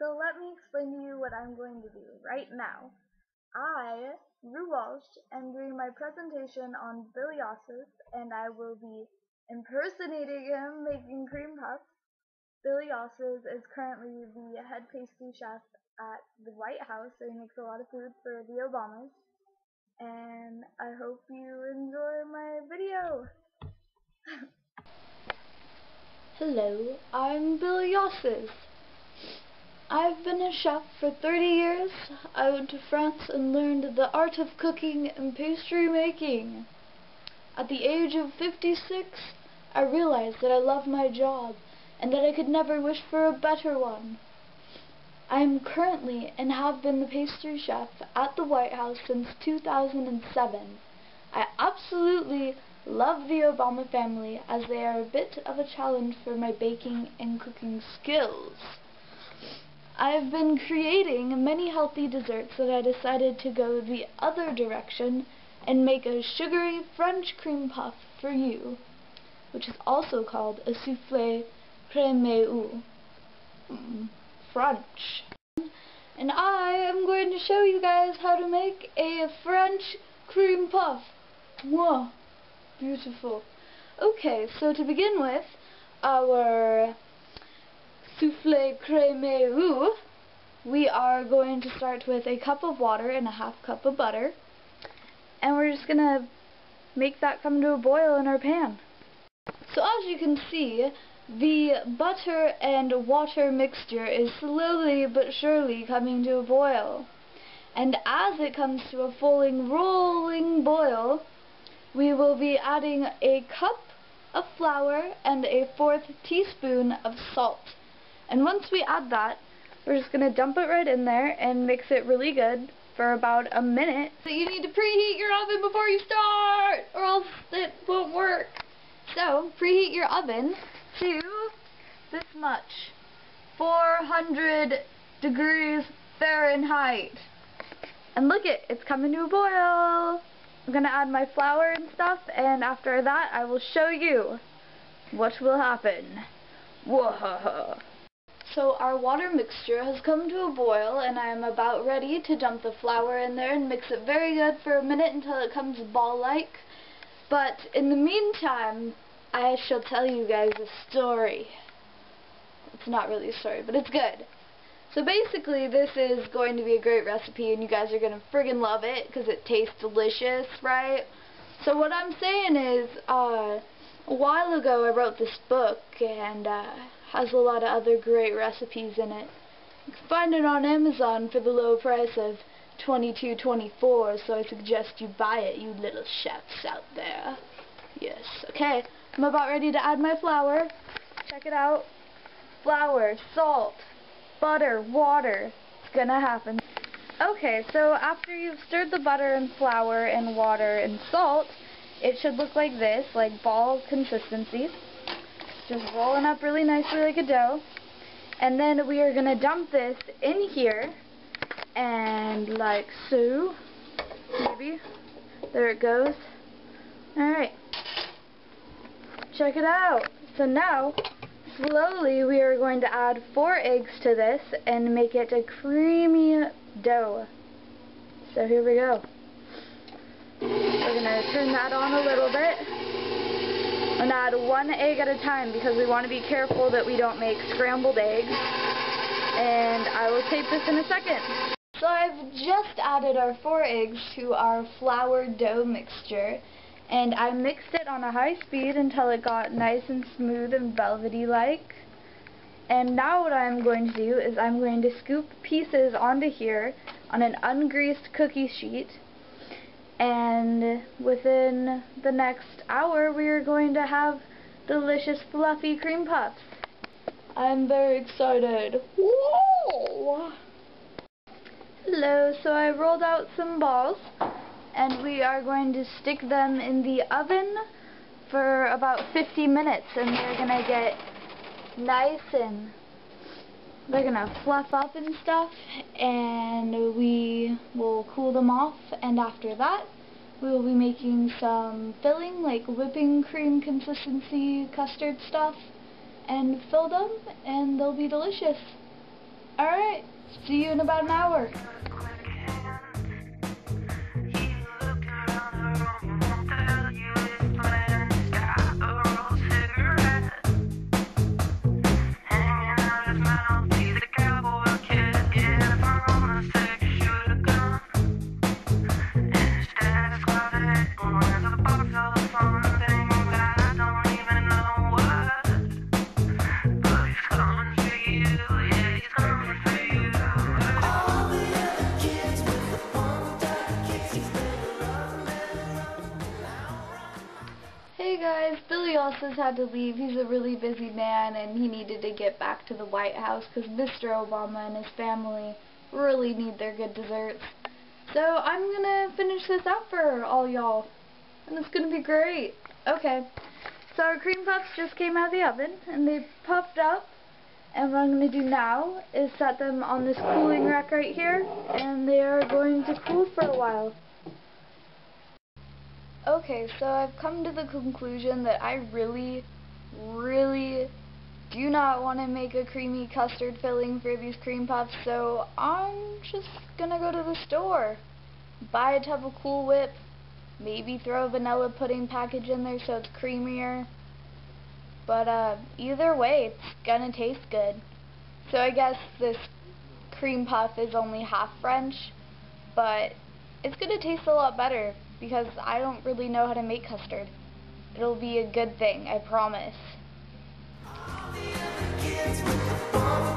So let me explain to you what I'm going to do right now. I, Walsh, am doing my presentation on Yosses, and I will be impersonating him making cream puffs. Yosses is currently the head pastry chef at the White House, so he makes a lot of food for the Obamas. And I hope you enjoy my video. Hello, I'm Yosses. I've been a chef for 30 years. I went to France and learned the art of cooking and pastry making. At the age of 56, I realized that I love my job and that I could never wish for a better one. I am currently and have been the pastry chef at the White House since 2007. I absolutely love the Obama family as they are a bit of a challenge for my baking and cooking skills. I've been creating many healthy desserts that I decided to go the other direction and make a sugary French cream puff for you, which is also called a soufflé crémeux. French. And I am going to show you guys how to make a French cream puff. Whoa, beautiful. Okay, so to begin with, our soufflé crémeux, we are going to start with a cup of water and a half cup of butter, and we're just going to make that come to a boil in our pan. So as you can see, the butter and water mixture is slowly but surely coming to a boil. And as it comes to a rolling boil, we will be adding a cup of flour and a 1/4 teaspoon of salt. And once we add that, we're just going to dump it right in there and mix it really good for about a minute. So you need to preheat your oven before you start, or else it won't work. So preheat your oven to this much, 400 degrees Fahrenheit. And look it's coming to a boil. I'm going to add my flour and stuff, and after that I will show you what will happen. Whoa. So our water mixture has come to a boil, and I am about ready to dump the flour in there and mix it very good for a minute until it comes ball-like. But in the meantime, I shall tell you guys a story. It's not really a story, but it's good. So basically, this is going to be a great recipe, and you guys are going to friggin' love it because it tastes delicious, right? So what I'm saying is, a while ago I wrote this book, and has a lot of other great recipes in it. You can find it on Amazon for the low price of $22.24, so I suggest you buy it, you little chefs out there. Yes, okay, I'm about ready to add my flour. Check it out. Flour, salt, butter, water. It's gonna happen. Okay, so after you've stirred the butter and flour and water and salt, it should look like this, like ball consistency. Just rolling up really nicely like a dough. And then we are gonna dump this in here, and like so. Maybe. There it goes. Alright. Check it out. So now, slowly we are going to add 4 eggs to this and make it a creamy dough. So here we go. We're going to turn that on a little bit and add 1 egg at a time because we want to be careful that we don't make scrambled eggs. And I will tape this in a second. So I've just added our 4 eggs to our flour dough mixture, and I mixed it on a high speed until it got nice and smooth and velvety like. And now what I'm going to do is I'm going to scoop pieces onto here on an ungreased cookie sheet, and within the next hour we are going to have delicious fluffy cream puffs. I'm very excited. Whoa! Hello, so I rolled out some balls, and we are going to stick them in the oven for about 50 minutes, and they're going to get nice and they're going to fluff up and stuff, and we will cool them off, and after that we will be making some filling, like whipping cream consistency custard stuff, and fill them, and they'll be delicious. Alright, see you in about an hour. Hey guys, Billy Yosses had to leave. He's a really busy man and he needed to get back to the White House because Mr. Obama and his family really need their good desserts. So I'm gonna finish this out for all y'all and it's gonna be great. Okay, so our cream puffs just came out of the oven and they puffed up, and what I'm gonna do now is set them on this cooling rack right here and they are going to cool for a while. Okay, so I've come to the conclusion that I really do not want to make a creamy custard filling for these cream puffs, so I'm just gonna go to the store, buy a tub of Cool Whip, maybe throw a vanilla pudding package in there so it's creamier, but either way it's gonna taste good. So I guess this cream puff is only half French, but it's gonna taste a lot better because I don't really know how to make custard. It'll be a good thing, I promise.